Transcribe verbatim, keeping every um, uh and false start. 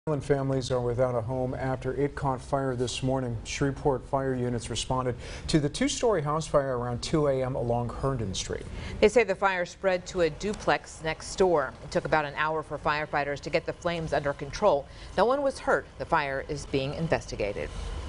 Highland families are without a home after it caught fire this morning. Shreveport fire units responded to the two-story house fire around two A M along Herndon Street. They say the fire spread to a duplex next door. It took about an hour for firefighters to get the flames under control. No one was hurt. The fire is being investigated.